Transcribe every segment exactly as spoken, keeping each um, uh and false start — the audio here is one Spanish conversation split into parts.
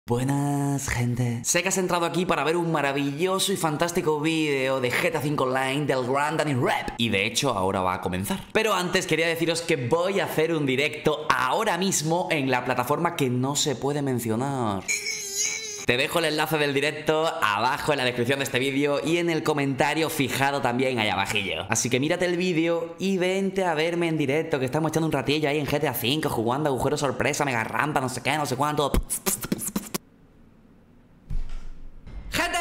Buenas, gente. Sé que has entrado aquí para ver un maravilloso y fantástico vídeo de G T A cinco Online del gran Danny Rep. Y de hecho ahora va a comenzar. Pero antes quería deciros que voy a hacer un directo ahora mismo en la plataforma que no se puede mencionar. Te dejo el enlace del directo abajo en la descripción de este vídeo y en el comentario fijado también ahí abajillo. Así que mírate el vídeo y vente a verme en directo, que estamos echando un ratillo ahí en G T A cinco jugando agujero sorpresa, mega rampa, no sé qué, no sé cuánto. Gente,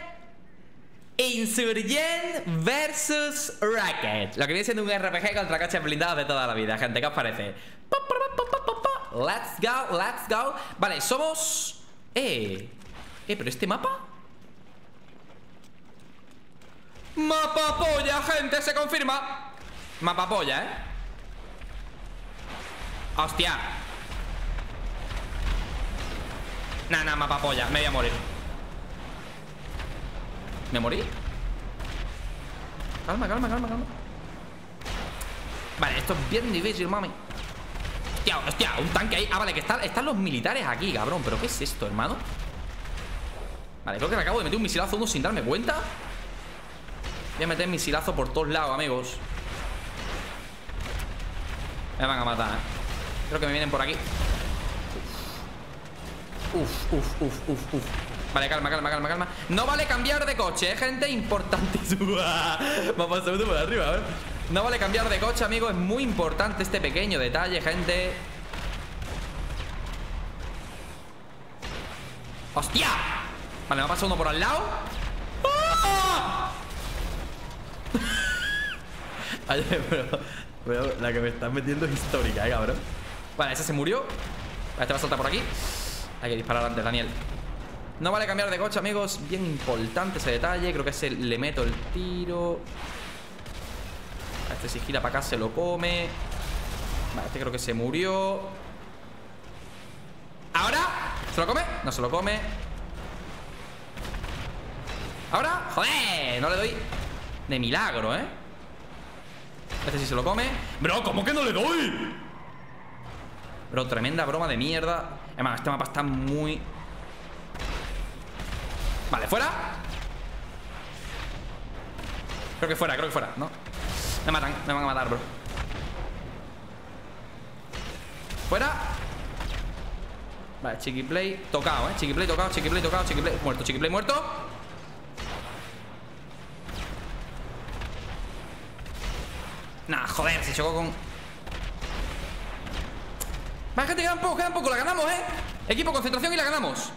Insurgent versus Rocket. Lo que viene siendo un R P G contra coches blindados de toda la vida, gente. ¿Qué os parece? Let's go, let's go. Vale, somos... Eh, eh, pero este mapa Mapa polla, gente, se confirma. Mapa polla, eh Hostia. Nah, nah, mapa polla, me voy a morir. ¿Me morí? Calma, calma, calma, calma. Vale, esto es bien difícil, mami. Hostia, hostia, un tanque ahí. Ah, vale, que están, están los militares aquí, cabrón. ¿Pero qué es esto, hermano? Vale, creo que me acabo de meter un misilazo uno sin darme cuenta. Voy a meter misilazo por todos lados, amigos. Me van a matar, ¿eh? Creo que me vienen por aquí. Uf, uf, uf, uf, uf. Vale, calma, calma, calma, calma. No vale cambiar de coche, ¿eh, gente? Importante. Me ha pasado uno por arriba, a ver. No vale cambiar de coche, amigo. Es muy importante este pequeño detalle, gente. ¡Hostia! Vale, me ha pasado uno por al lado. ¡Ah! Oye, pero, pero la que me estás metiendo es histórica, ¿eh, cabrón? Vale, ese se murió. Este va a saltar por aquí. Hay que disparar antes, Daniel. No vale cambiar de coche, amigos. Bien importante ese detalle. Creo que ese le meto el tiro. Este si gira para acá se lo come. Vale, este creo que se murió. ¿Ahora? ¿Se lo come? No se lo come. ¿Ahora? ¡Joder! No le doy de milagro, ¿eh? Este sí se lo come. Bro, ¿cómo que no le doy? Bro, tremenda broma de mierda. Además, este mapa está muy... Vale, fuera. Creo que fuera, creo que fuera, ¿no? Me matan, me van a matar, bro. Fuera. Vale, Chiquiplay tocado, eh Chiquiplay tocado, Chiquiplay tocado, Chiquiplay muerto, Chiquiplay muerto. Nah, joder, se chocó con... Vale, gente, queda un poco, queda un poco, la ganamos, eh Equipo, concentración y la ganamos.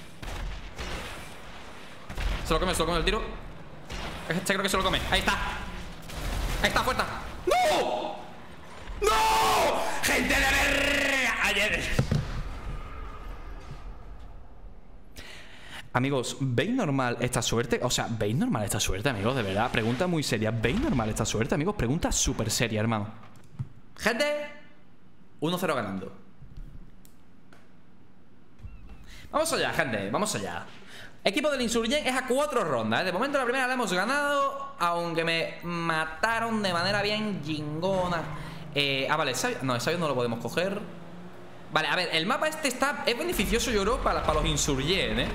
Se lo come, se lo come el tiro. Este creo que se lo come, ahí está. Ahí está, fuerza. ¡No! ¡No! ¡Gente de ver! Ayer. Amigos, ¿veis normal esta suerte? O sea, ¿veis normal esta suerte, amigos? De verdad, pregunta muy seria. ¿Veis normal esta suerte, amigos? Pregunta súper seria, hermano. Gente, uno cero ganando. Vamos allá, gente, vamos allá. Equipo del Insurgent es a cuatro rondas, ¿eh? De momento la primera la hemos ganado, aunque me mataron de manera bien chingona. eh, Ah, vale, esa... no, esa no lo podemos coger. Vale, a ver, el mapa este está... es beneficioso, yo creo, para, para los Insurgent, ¿eh?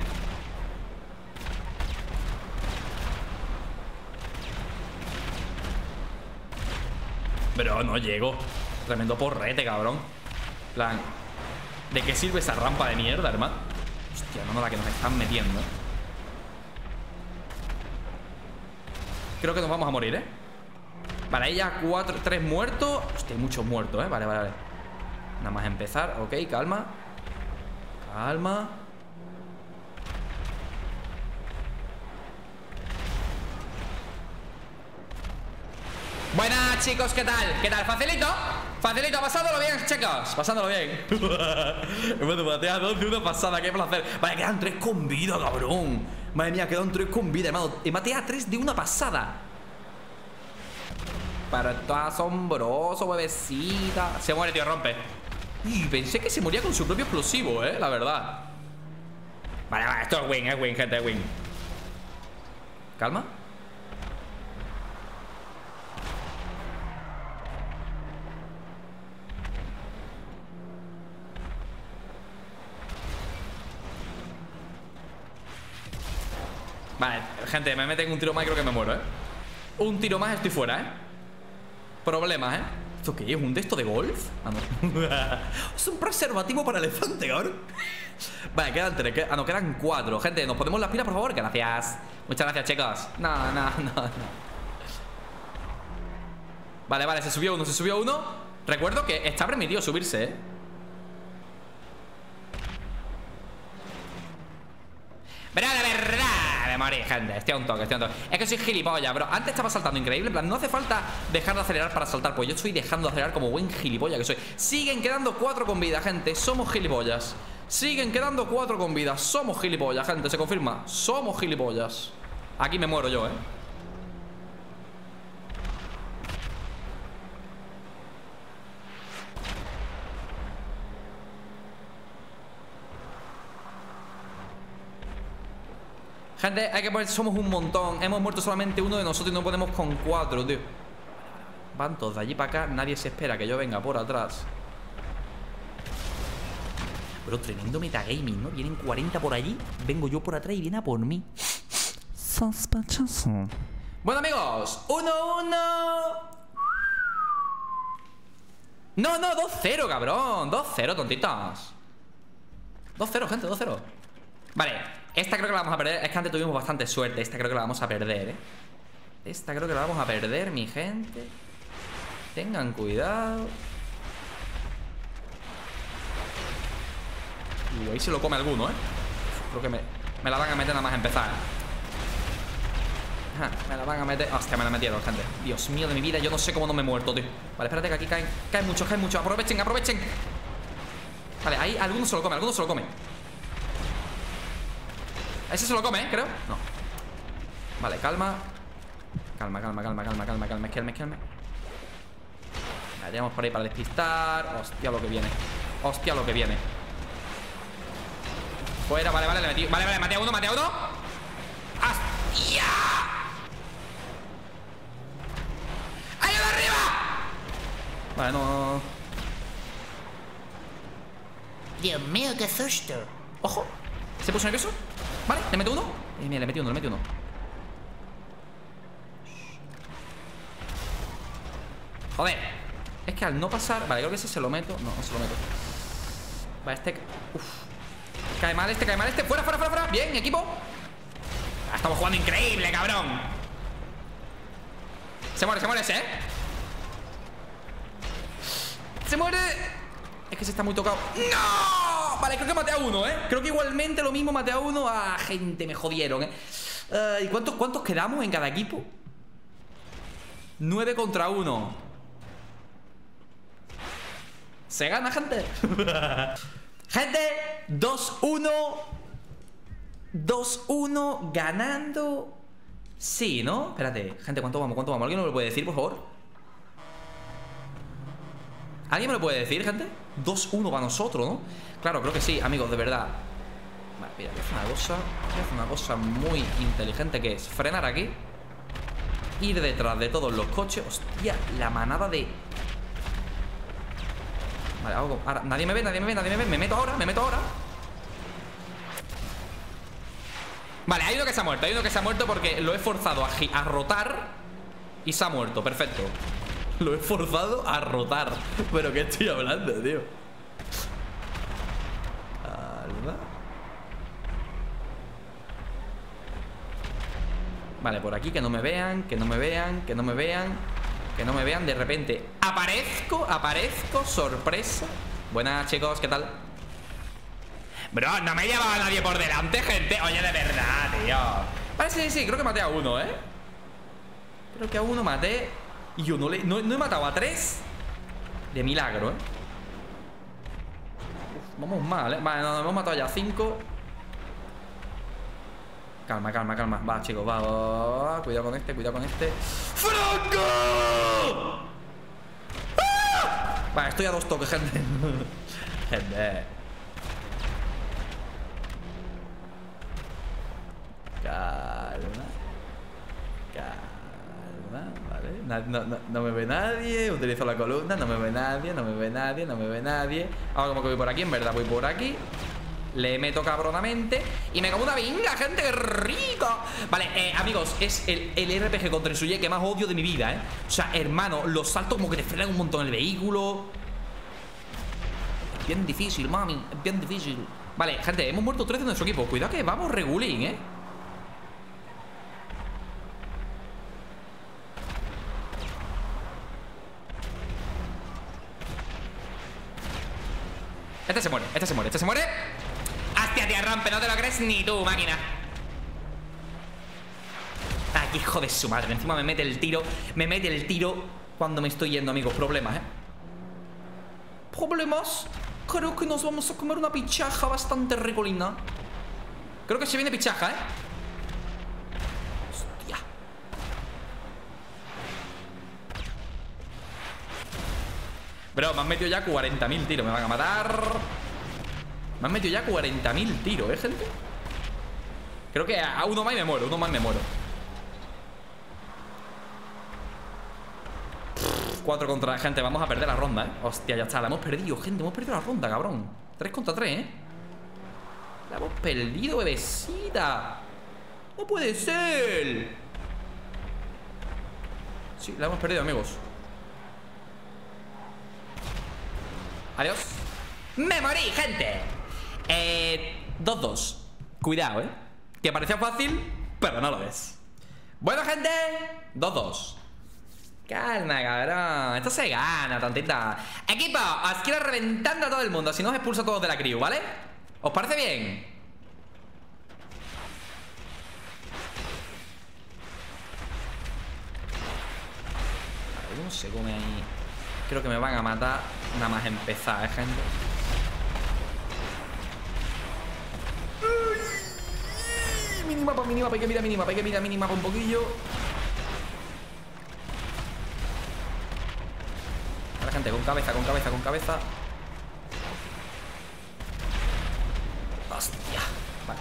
Pero no llego. Tremendo porrete, cabrón. Plan, ¿de qué sirve esa rampa de mierda, hermano? Hostia, no, no, la que nos están metiendo. Creo que nos vamos a morir, ¿eh? Vale, ahí ya cuatro, tres muertos. Hostia, hay muchos muertos, ¿eh? Vale, vale, vale. Nada más empezar, ok, calma. Calma. Buenas, chicos, ¿qué tal? ¿Qué tal? ¿Facilito? Facilito, pasándolo bien, chicos. Pasándolo bien. Hemos bateado dos de una pasada, qué placer. Vale, quedan tres con vida, cabrón. Madre mía, quedan tres con vida, hermano. He mateado a tres de una pasada. Pero esto es asombroso, bebecita. Se muere, tío, rompe. Y pensé que se moría con su propio explosivo, eh, la verdad. Vale, vale, esto es win, es win, gente, es win. Calma. Vale, gente, me meten un tiro más y creo que me muero, ¿eh? Un tiro más estoy fuera, ¿eh? Problemas, ¿eh? ¿Esto qué es? ¿Un de esto de golf? Ah, no. Es un preservativo para elefante, cabrón. Vale, quedan tres, qued... ah, no, quedan cuatro. Gente, ¿nos ponemos las pilas, por favor? Gracias. Muchas gracias, chicos. No, no, no, no. Vale, vale, se subió uno, se subió uno. Recuerdo que está permitido subirse, ¿eh? Pero la verdad, me morí, gente. Estoy a un toque, estoy a un toque. Es que soy gilipollas, bro. Antes estaba saltando increíble. En plan, no hace falta dejar de acelerar para saltar. Pues yo estoy dejando de acelerar como buen gilipollas que soy. Siguen quedando cuatro con vida, gente. Somos gilipollas. Siguen quedando cuatro con vida. Somos gilipollas, gente. Se confirma. Somos gilipollas. Aquí me muero yo, eh. Gente, hay que poner, somos un montón. Hemos muerto solamente uno de nosotros y no podemos con cuatro, tío. Van todos de allí para acá. Nadie se espera que yo venga por atrás. Pero tremendo metagaming, ¿no? Vienen cuarenta por allí, vengo yo por atrás y viene a por mí. Sospechoso. Bueno, amigos, uno uno. No, no, dos cero, cabrón. dos cero, tontitos. dos cero, gente, dos cero. Vale, esta creo que la vamos a perder. Es que antes tuvimos bastante suerte. Esta creo que la vamos a perder, ¿eh? Esta creo que la vamos a perder, mi gente. Tengan cuidado. Y ahí se lo come alguno, ¿eh? Creo que me, me la van a meter nada más empezar. Ajá, me la van a meter. Hostia, me la metieron, gente. Dios mío de mi vida, yo no sé cómo no me he muerto, tío. Vale, espérate que aquí caen, caen muchos, caen muchos. Aprovechen, aprovechen. Vale, ahí alguno se lo come, alguno se lo come. Ese se lo come, ¿eh? Creo. No. Vale, calma. Calma, calma, calma, calma, calma, calma. Esquelme, esquelme. Vale, tenemos por ahí para despistar. Hostia, lo que viene. Hostia, lo que viene. Fuera, vale, vale, le metí. Vale, vale, maté a uno, maté a uno. ¡Hostia! ¡Ahí de arriba! Vale, no. Dios mío, qué susto. Ojo. ¿Se puso nervioso? Vale, le meto uno. Eh, mira, le metí uno, le metí uno. Joder. Es que al no pasar. Vale, creo que ese se lo meto. No, no se lo meto. Vale, este. Uf. Cae mal este, cae mal este. Fuera, fuera, fuera, fuera. Bien, equipo. Ah, estamos jugando increíble, cabrón. Se muere, se muere ese, ¿eh? Se muere. Es que se está muy tocado. ¡No! Vale, creo que maté a uno, ¿eh? Creo que igualmente lo mismo maté a uno. Ah, gente, me jodieron, ¿eh? Uh, ¿Y cuántos, cuántos quedamos en cada equipo? Nueve contra uno. Se gana, gente. Gente, dos uno. dos uno ganando. Sí, ¿no? Espérate, gente, ¿cuánto vamos? ¿Cuánto vamos? ¿Alguien me lo puede decir, por favor? ¿Alguien me lo puede decir, gente? dos uno para nosotros, ¿no? Claro, creo que sí, amigos, de verdad. Vale, mira, voy a hacer una cosa. Voy a hacer una cosa muy inteligente, que es frenar aquí, ir detrás de todos los coches. Hostia, la manada de... Vale, hago... ahora, nadie me ve, nadie me ve, nadie me ve. Me meto ahora, me meto ahora. Vale, hay uno que se ha muerto. Hay uno que se ha muerto porque lo he forzado a, a rotar y se ha muerto, perfecto. Lo he forzado a rotar. ¿Pero qué estoy hablando, tío? Calma. Vale, por aquí, que no me vean, que no me vean, que no me vean, que no me vean. De repente aparezco, aparezco, sorpresa. Buenas, chicos, ¿qué tal? Bro, no me llevaba nadie por delante, gente. Oye, de verdad, tío. Vale, sí, sí, creo que maté a uno, ¿eh? Creo que a uno maté. Y yo no le... No, no he matado a tres. De milagro, ¿eh? Uf, vamos mal, ¿eh? Vale, no, no, hemos matado ya a cinco. Calma, calma, calma. Va, chicos, va, va, va. Cuidado con este, cuidado con este. ¡Franco! ¡Ah! Vale, estoy a dos toques, gente. Gente. Calma. Calma, vale. No, no, no, no me ve nadie. Utilizo la columna. No me ve nadie, no me ve nadie, no me ve nadie. Ahora como que voy por aquí, en verdad voy por aquí. Le meto cabronamente y me como una vinga, gente, qué rico. Vale, eh, amigos, es el, el R P G contra el Suye que más odio de mi vida, ¿eh? O sea, hermano, los saltos como que te frenan un montón el vehículo. Es bien difícil, mami, es bien difícil. Vale, gente, hemos muerto tres de nuestro equipo. Cuidado que vamos regulín, ¿eh? Este se muere, este se muere, este se muere. ¡Hostia, tía Rampe! No te lo crees ni tú, máquina. Aquí, hijo de su madre. Encima me mete el tiro. Me mete el tiro cuando me estoy yendo, amigos. Problemas, ¿eh? Problemas. Creo que nos vamos a comer una pichaja bastante ricolina. Creo que se viene pichaja, ¿eh? Hostia. Bro, me han metido ya cuarenta mil tiros. Me van a matar. Me han metido ya cuarenta mil tiros, ¿eh, gente? Creo que a uno más y me muero. Uno más y me muero. Cuatro contra la gente. Vamos a perder la ronda, ¿eh? Hostia, ya está. La hemos perdido, gente. Hemos perdido la ronda, cabrón. Tres contra tres, ¿eh? La hemos perdido, bebecita. No puede ser. Sí, la hemos perdido, amigos. Adiós. ¡Me morí, gente! Eh... dos dos. Cuidado, ¿eh? Que parecía fácil, pero no lo es. Bueno, gente, dos dos. Calma, cabrón. Esto se gana, tantita. Equipo, os quiero reventando a todo el mundo. Si no, os expulso a todos de la crew, ¿vale? ¿Os parece bien? Vale, uno se come ahí. Creo que me van a matar nada más empezar, ¿eh, gente? Minimapa, minimapa, hay que mirar minimapa, hay que mirar minimapa un poquillo. Vale, gente, con cabeza, con cabeza, con cabeza. Hostia. Vale.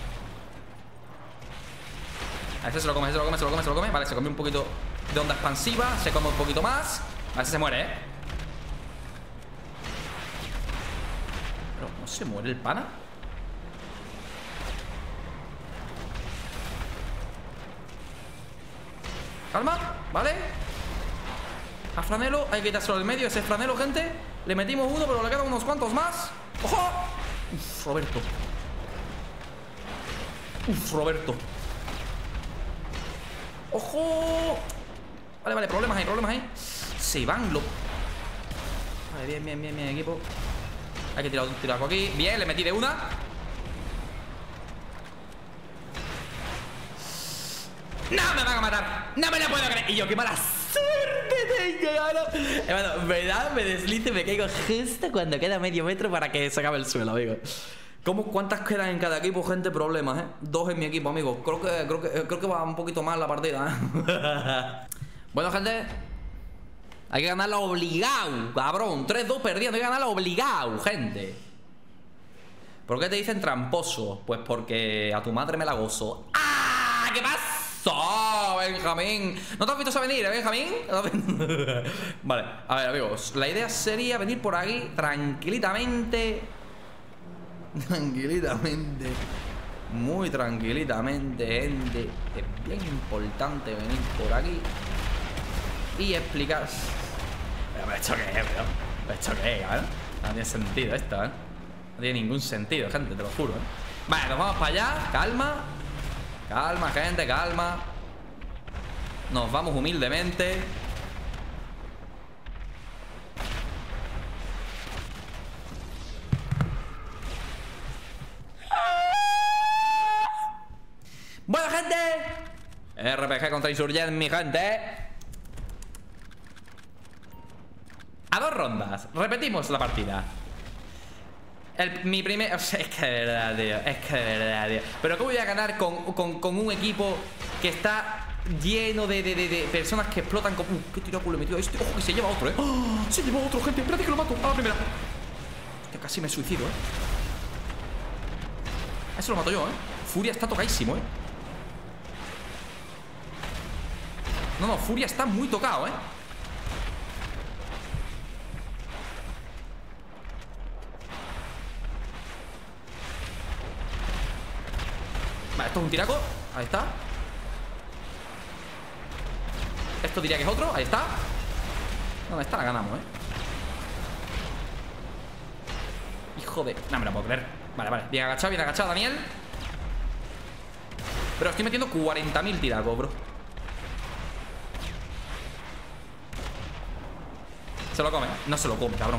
A ese se lo come, se lo come, se lo come, se lo come. Vale, se come un poquito de onda expansiva. Se come un poquito más. A ver si se muere, ¿eh? Pero no se muere el pana. Calma, ¿vale? A Franelo, hay que quitárselo del medio. Ese Franelo, gente. Le metimos uno, pero le quedan unos cuantos más. ¡Ojo! Uf, Roberto. Uf, Roberto. ¡Ojo! Vale, vale, problemas ahí, problemas ahí. Se van los... Vale, bien, bien, bien, bien, equipo. Hay que tirar un tiraco aquí. Bien, le metí de una. ¡No me van a matar! ¡No me la puedo creer! Y yo, qué mala suerte tengo, ¿no? Hermano, ¿verdad? Me deslizo y me caigo justo cuando queda medio metro para que se acabe el suelo, amigo. ¿Cómo, ¿Cuántas quedan en cada equipo, gente? Problemas, ¿eh? Dos en mi equipo, amigo. Creo que, creo que, creo que va un poquito mal la partida, ¿eh? Bueno, gente, hay que ganarla obligado, cabrón. tres dos perdiendo, hay que ganarla obligado, gente. ¿Por qué te dicen tramposo? Pues porque a tu madre me la gozo. ¡Ah! ¿Qué pasa? ¡Oh, Benjamín! ¿No te has visto a venir, eh, Benjamín? Vale, a ver, amigos. La idea sería venir por aquí tranquilitamente. Tranquilitamente. Muy tranquilitamente, gente. Es bien importante venir por aquí y explicar. Pero, ¿esto qué es, bro? ¿Esto qué es, cabrón? No tiene sentido esto, ¿eh? No tiene ningún sentido, gente, te lo juro, ¿eh? Vale, nos vamos para allá. Calma. Calma, gente, calma. Nos vamos humildemente. Bueno, gente, R P G contra Insurgent, mi gente. A dos rondas. Repetimos la partida. El, mi primer... O sea, es que de verdad, tío. Es que de verdad, tío. Pero ¿cómo voy a ganar con, con, con un equipo que está lleno de, de, de, de personas que explotan con... Uh, qué tiraco le metió a este. Ojo, que se lleva otro, ¿eh? ¡Oh! Se lleva otro, gente. Espérate que lo mato. A la primera. Hostia, casi me suicido, ¿eh? A eso lo mato yo, ¿eh? Furia está tocadísimo, ¿eh? No, no, Furia está muy tocado, ¿eh? Vale, esto es un tiraco. Ahí está. Esto diría que es otro. Ahí está. ¿Dónde está? La ganamos, eh. Hijo de... No me la puedo creer. Vale, vale. Bien agachado, bien agachado, Daniel. Pero estoy metiendo cuarenta mil tiracos, bro. Se lo come. No se lo come, cabrón.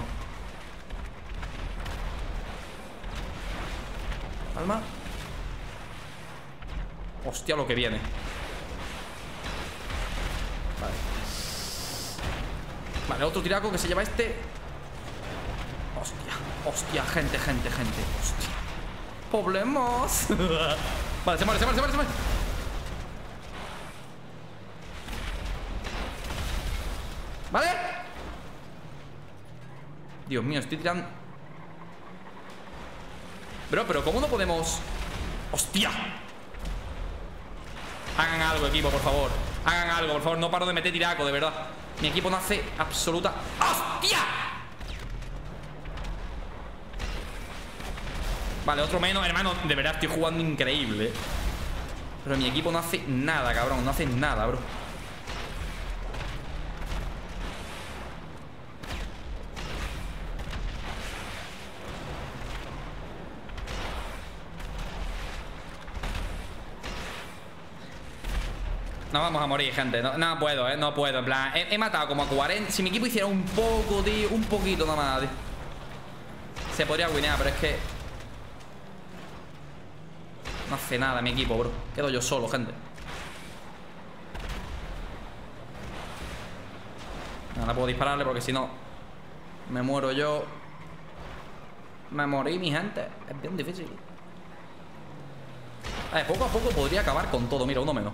Calma. Hostia, lo que viene. Vale. Vale, otro tiraco que se lleva este. Hostia, hostia, gente, gente, gente. Hostia. Problemas. Vale, se muere, se muere, se muere, se muere. Vale. Dios mío, estoy tirando. Bro, pero ¿cómo no podemos? ¡Hostia! Hagan algo, equipo, por favor. Hagan algo, por favor. No paro de meter tiraco, de verdad. Mi equipo no hace absoluta... ¡Hostia! Vale, otro menos, hermano. De verdad estoy jugando increíble. Pero mi equipo no hace nada, cabrón. No hace nada, bro. No vamos a morir, gente. No, no puedo, eh. No puedo. En plan, he, he matado como a cuarenta. Si mi equipo hiciera un poco, tío. Un poquito nada más, tío. Se podría winear, pero es que no hace nada mi equipo, bro. Quedo yo solo, gente. No, no puedo dispararle porque si no me muero yo. Me morí, mi gente. Es bien difícil. A ver, poco a poco podría acabar con todo. Mira, uno menos.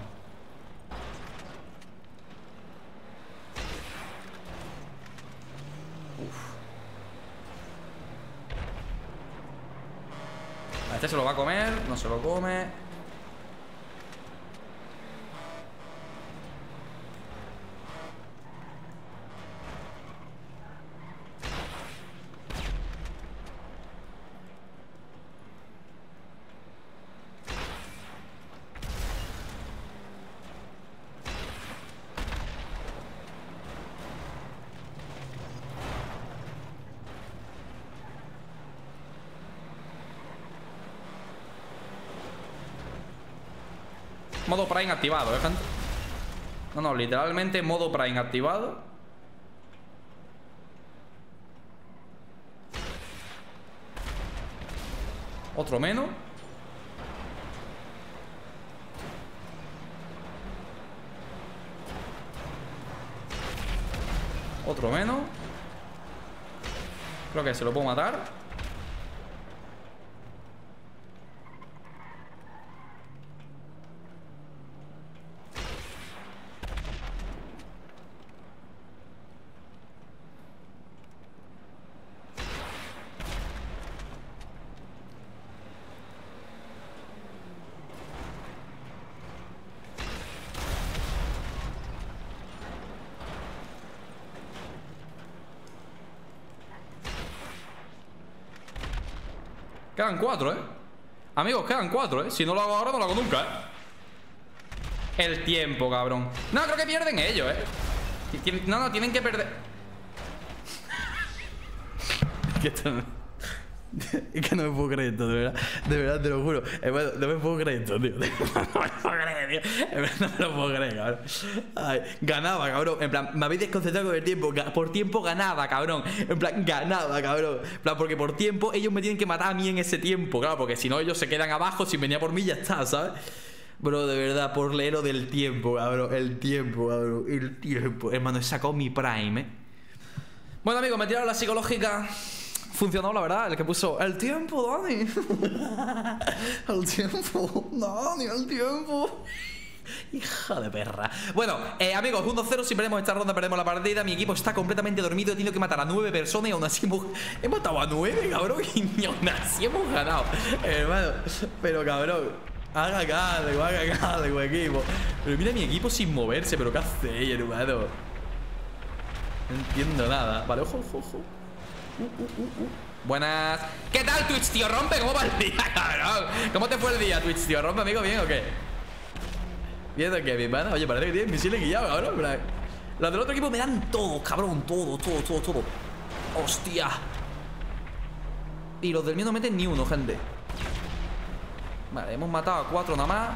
Este se lo va a comer, no se lo come. Modo Prime activado, ¿eh, gente? No, no, literalmente modo Prime activado. Otro menos. Otro menos. Creo que se lo puedo matar. Quedan cuatro, ¿eh? Amigos, quedan cuatro, ¿eh? Si no lo hago ahora, no lo hago nunca, ¿eh? El tiempo, cabrón. No, creo que pierden ellos, ¿eh? No, no, tienen que perder. ¿Qué tal? Es que no me puedo creer esto, de verdad. De verdad, te lo juro. Bueno, no me puedo creer esto, tío. No me puedo creer, tío. No me lo puedo creer, cabrón. Ay, ganaba, cabrón. En plan, me habéis desconcentrado con el tiempo. Por tiempo ganaba, cabrón. En plan, ganaba, cabrón. En plan, porque por tiempo ellos me tienen que matar a mí en ese tiempo, claro. Porque si no, ellos se quedan abajo. Si venía por mí, ya está, ¿sabes? Bro, de verdad, por leer lo del tiempo, cabrón. El tiempo, cabrón. El tiempo. Hermano, he sacado mi prime, ¿eh? Bueno, amigos, me tiraron la psicológica. Funcionó, la verdad, el que puso el tiempo, Dani. El tiempo, Dani, el tiempo. Hija de perra. Bueno, eh, amigos, uno cero. Si perdemos esta ronda, perdemos la partida. Mi equipo está completamente dormido. He tenido que matar a nueve personas y aún así hemos... He matado a nueve, cabrón. Y aún así hemos ganado, hermano. Pero, cabrón, haga algo, haga algo, equipo. Pero mira mi equipo sin moverse. Pero ¿qué hacéis, hermano? No entiendo nada. Vale, ojo, ojo, ojo. Uh, uh, uh, uh. Buenas. ¿Qué tal, Twitch, tío? Rompe, ¿cómo va el día, cabrón? ¿Cómo te fue el día, Twitch, tío? ¿Rompe, amigo? ¿Bien o qué? ¿Bien o qué, mi pana? Oye, parece que tienes misiles guiados, cabrón. Los del otro equipo me dan todo, cabrón. Todo, todo, todo, todo. Hostia. Y los del mío no meten ni uno, gente. Vale, hemos matado a cuatro nada más.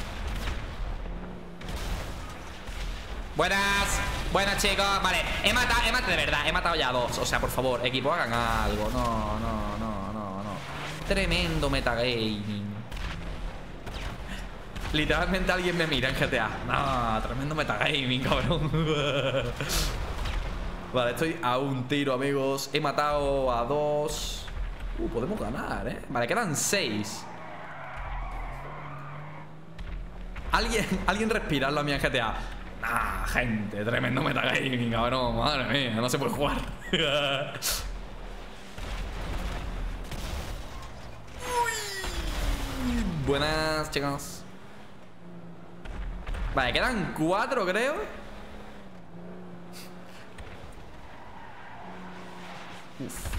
Buenas. Buenas, chicos. Vale, he matado, he matado de verdad. He matado ya a dos. O sea, por favor, equipo, hagan algo. No, no, no, no, no. Tremendo metagaming. Literalmente alguien me mira en G T A. No, tremendo metagaming, cabrón. Vale, estoy a un tiro, amigos. He matado a dos. Uh, podemos ganar, ¿eh? Vale, quedan seis. Alguien, alguien respira en la mía en G T A. Ah, gente, tremendo metagaming, cabrón. Madre mía, no se puede jugar. Buenas, chicos. Vale, quedan cuatro, creo. Uf.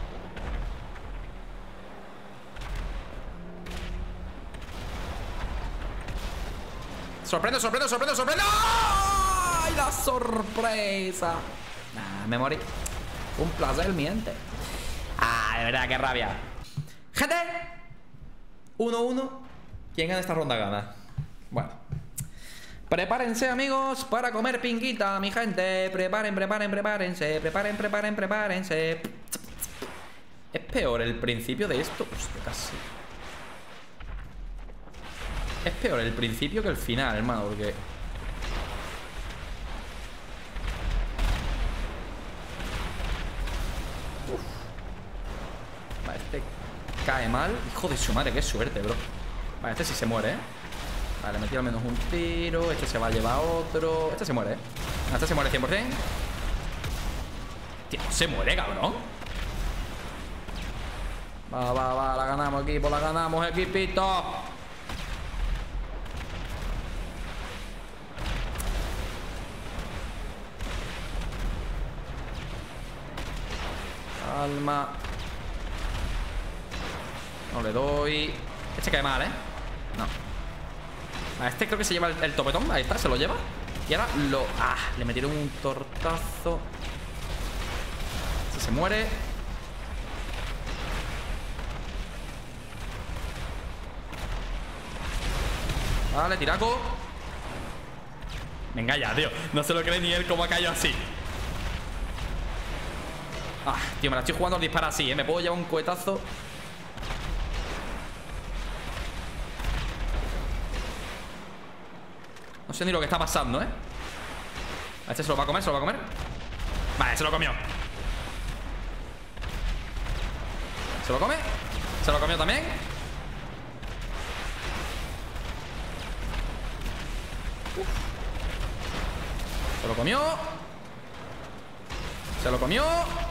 Sorprende, sorprende, sorprende, sorprende. ¡Ay, la sorpresa! Nah, me morí. Un placer, miente. Ah, de verdad, qué rabia. Gente, uno uno. ¿Quién gana esta ronda gana? Bueno, prepárense, amigos, para comer pinguita, mi gente. Preparen, preparen, prepárense. Preparen, preparen, prepárense. Es peor el principio de esto. Hostia, casi. Es peor el principio que el final, hermano, porque... Uf. Vale, este cae mal. Hijo de su madre, qué suerte, bro. Vale, este sí se muere, ¿eh? Vale, metí al menos un tiro. Este se va a llevar otro. Este se muere, ¿eh? Este se muere cien por cien. Tío, se muere, cabrón. Va, va, va, la ganamos, equipo, la ganamos, equipito. Calma. No le doy. Este cae mal, ¿eh? No. A este creo que se lleva el, el topetón. Ahí está, se lo lleva. Y ahora lo... Ah, le metieron un tortazo. Este se muere. Vale, tiraco. Venga ya, tío. No se lo cree ni él cómo ha caído así. Ah, tío, me la estoy jugando al disparar así, ¿eh? Me puedo llevar un cohetazo. No sé ni lo que está pasando, ¿eh? A este se lo va a comer, se lo va a comer. Vale, se lo comió. ¿Se lo come? ¿Se lo comió también? Uf. Se lo comió. Se lo comió.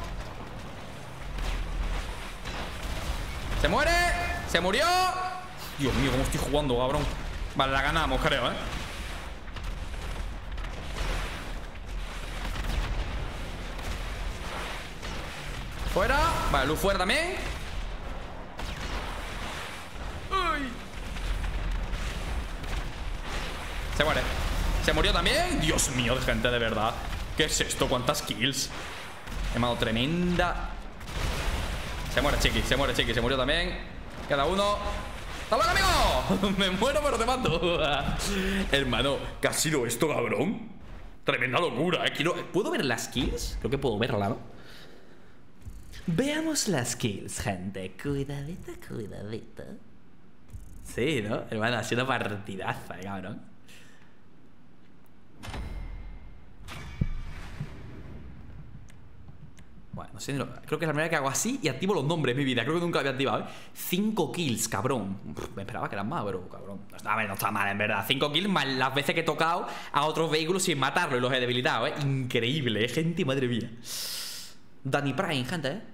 Se muere. Se murió. Dios mío, cómo estoy jugando, cabrón. Vale, la ganamos, creo, ¿eh? Fuera. Vale, luz fuera también. Uy. Se muere. Se murió también. Dios mío, de gente, de verdad. ¿Qué es esto? ¿Cuántas kills? He matado tremenda. Se muere, chiqui, se muere, chiqui. Se murió también. Queda uno. ¡Hasta luego, amigo! Me muero, pero te mato. Hermano, ¿qué ha sido esto, cabrón? Tremenda locura, ¿eh? Quiero... ¿Puedo ver las kills? Creo que puedo verla, ¿no? Veamos las kills, gente. Cuidadito, cuidadito. Sí, ¿no? Hermano, ha sido partidaza, cabrón. Bueno, no sé, no, creo que es la primera que hago así y activo los nombres de mi vida. Creo que nunca lo había activado, ¿eh? Cinco kills, cabrón. Me esperaba que eran más, pero cabrón. No está, no está mal, en verdad. Cinco kills más las veces que he tocado a otros vehículos sin matarlos y los he debilitado, ¿eh? Increíble, ¿eh? Gente, madre mía. Danny Prime, gente, ¿eh?